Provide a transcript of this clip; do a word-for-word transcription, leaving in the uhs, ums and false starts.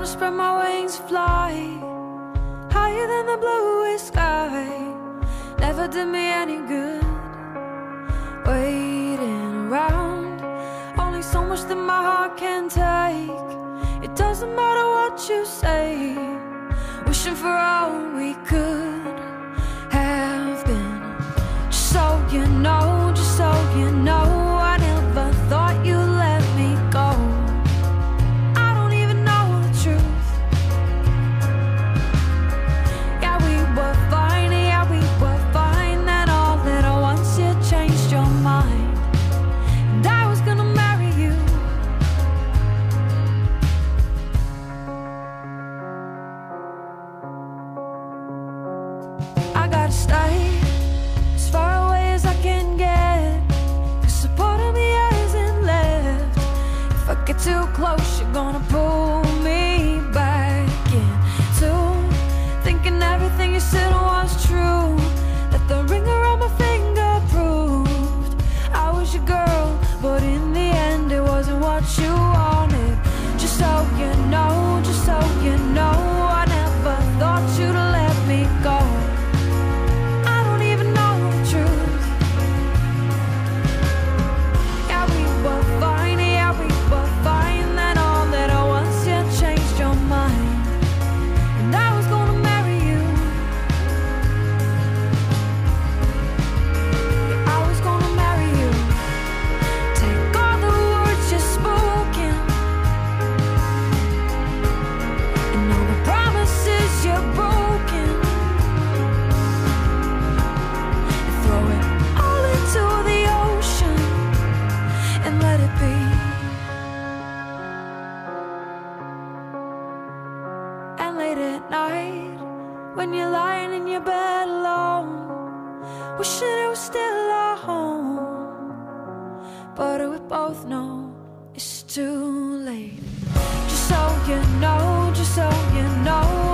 to spread my wings, fly higher than the bluest sky. Never did me any good waiting around. Only so much that my heart can take. It doesn't matter what you say. Wishing for all we could have been. Just so you know, just so you know, I never thought you'd let me go. I don't even know the truth. Yeah, we were fine, yeah, we were fine. Then all at once you changed your mind, and I was gonna marry you. I gotta stay as far away as I can get, 'cause a part of me hasn't left. If I get too close, you're gonna pull me back in too. Thinking everything you said was true, that the ring around my finger proved I was your girl, but in the end it wasn't what you wanted. Just so you know, just so you know, I never thought you'd let me go. I don't even know the truth. Yeah, we were fine, yeah, we were fine. Then all at once you changed your mind, and I was gonna marry you. Yeah, I was gonna marry you. Take all the words you've spoken and all the promises you've broken, and throw it all into the ocean and let it be. And late at night, when you're lying in your bed alone, wishing it was still our home, but we both know it's too late. Just so you know, just so you know,